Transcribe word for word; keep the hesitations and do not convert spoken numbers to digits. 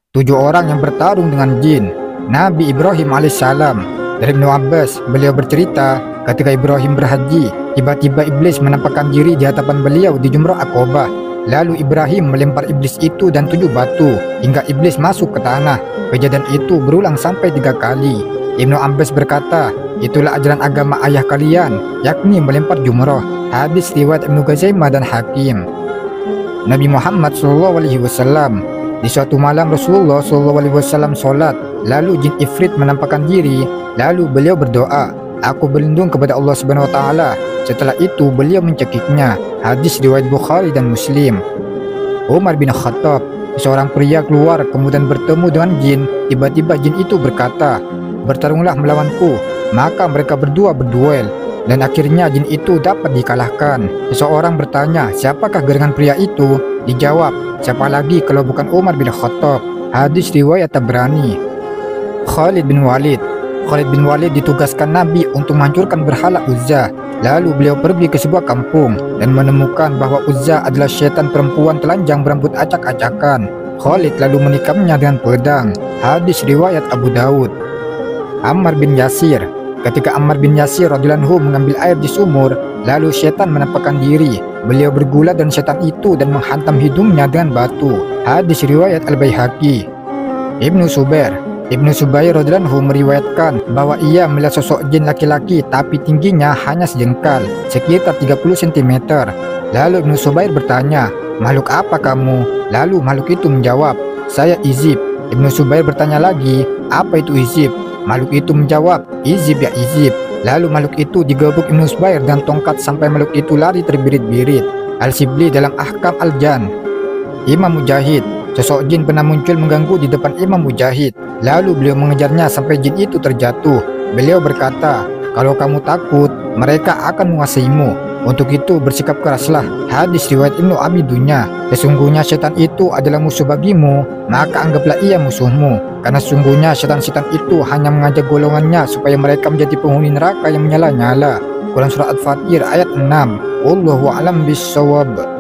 Tujuh orang yang bertarung dengan jin. Nabi Ibrahim alaihissalam. Dari Ibnu Abbas, beliau bercerita, ketika Ibrahim berhaji, tiba-tiba iblis menampakkan diri di hadapan beliau di Jumrah Aqobah. Lalu Ibrahim melempar iblis itu dan tujuh batu hingga iblis masuk ke tanah. Kejadian itu berulang sampai tiga kali. Ibnu Abbas berkata, itulah ajaran agama ayah kalian, yakni melempar jumrah. Hadis riwayat Ibnu Khuzaimah dan Hakim. Nabi Muhammad shallallahu alaihi wasallam. Di suatu malam Rasulullah shallallahu alaihi wasallam sholat, lalu jin ifrit menampakkan diri, lalu beliau berdoa, aku berlindung kepada Allah Subhanahu Wa Taala. Setelah itu beliau mencekiknya. Hadis riwayat Bukhari dan Muslim. Umar bin Khattab, seorang pria keluar kemudian bertemu dengan jin. Tiba-tiba jin itu berkata, bertarunglah melawanku. Maka mereka berdua berduel dan akhirnya jin itu dapat dikalahkan. Seseorang bertanya, siapakah gerangan pria itu? Dijawab, siapa lagi kalau bukan Umar bin Khattab. Hadis riwayat Tabrani. Khalid bin Walid. Khalid bin Walid ditugaskan Nabi untuk menghancurkan berhala Uzza. Lalu beliau pergi ke sebuah kampung dan menemukan bahwa Uzza adalah syaitan perempuan telanjang berambut acak-acakan. Khalid lalu menikamnya dengan pedang. Hadis riwayat Abu Daud. Ammar bin Yasir. Ketika Ammar bin Yasir radhiyallahu anhu mengambil air di sumur, lalu syaitan menampakkan diri. Beliau bergulat dan syaitan itu dan menghantam hidungnya dengan batu. Hadis riwayat Al-Baihaqi. Ibnu Subair. Ibnu Subair radhiyallahu anhu meriwayatkan bahwa ia melihat sosok jin laki-laki tapi tingginya hanya sejengkal, sekitar tiga puluh sentimeter. Lalu Ibnu Subair bertanya, makhluk apa kamu? Lalu makhluk itu menjawab, saya Izib. Ibnu Subair bertanya lagi, apa itu Izib? Makhluk itu menjawab, Izib ya Izib. Lalu makhluk itu digebuk Ibnu Subair dan tongkat sampai makhluk itu lari terbirit-birit. Al-Sibli dalam Ahkam Al-Jan. Imam Mujahid. Sosok jin pernah muncul mengganggu di depan Imam Mujahid. Lalu beliau mengejarnya sampai jin itu terjatuh. Beliau berkata, kalau kamu takut, mereka akan menguasaimu. Untuk itu bersikap keraslah. Hadis riwayat Ibnu Abi Dunya. Sesungguhnya setan itu adalah musuh bagimu, maka anggaplah ia musuhmu. Karena sesungguhnya setan-setan itu hanya mengajak golongannya supaya mereka menjadi penghuni neraka yang menyala-nyala. Quran Surah Al-Fatir ayat enam. Wallahu a'lam bishawab.